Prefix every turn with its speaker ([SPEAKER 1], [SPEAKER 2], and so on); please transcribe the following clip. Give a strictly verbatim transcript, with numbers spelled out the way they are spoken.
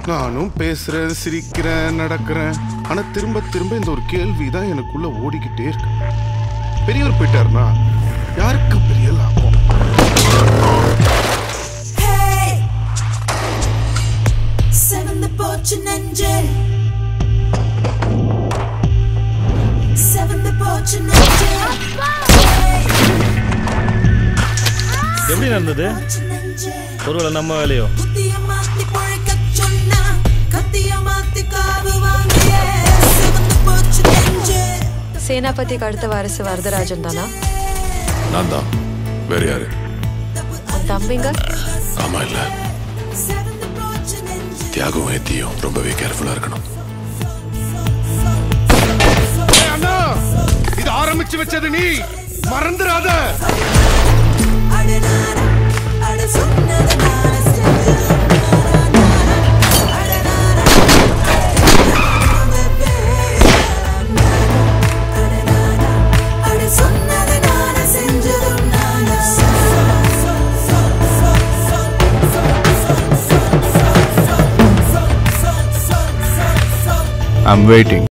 [SPEAKER 1] நானும் பேசுறேன், சிரிக்கிறேன், நடக்கிறேன். ஆனா திரும்ப திரும்ப இந்த ஒரு கேள்விதான் எனக்குள்ள ஓடிக்கிட்டே இருக்கு. பெரியவர் போயிட்டாருன்னா யாருக்கு பெரிய லாபம்?
[SPEAKER 2] எப்படி நடந்தது? ஒருவேளை நம்ம வேலையோ?
[SPEAKER 3] சேனாபதிக்கு அடுத்த வாரிசு வரதராஜன் தானா?
[SPEAKER 4] நான் தான். வேற யாரு?
[SPEAKER 3] தம்பிங்க?
[SPEAKER 4] ஆமா இல்ல. தியாகம் ஏத்தியும் ரொம்பவே கேர்ஃபுல்லா இருக்கணும்.
[SPEAKER 1] அண்ணா, இது ஆரம்பிச்சு வச்சது நீ, மறந்துடாத.
[SPEAKER 4] I'm waiting.